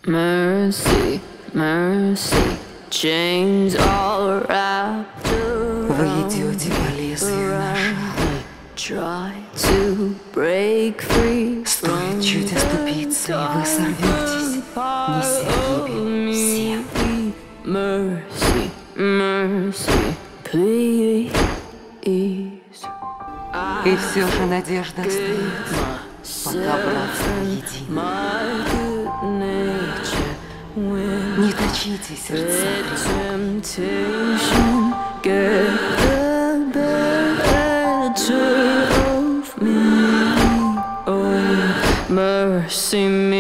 Mercy, mercy, chains all wrapped Вы идете по лезвию ножа. Стоит чуть оступиться, и вы сорветесь, неся гибель всем. Mercy, mercy, please. И все же надежда остается, пока братство едино. Не точите сердца. Mercy me.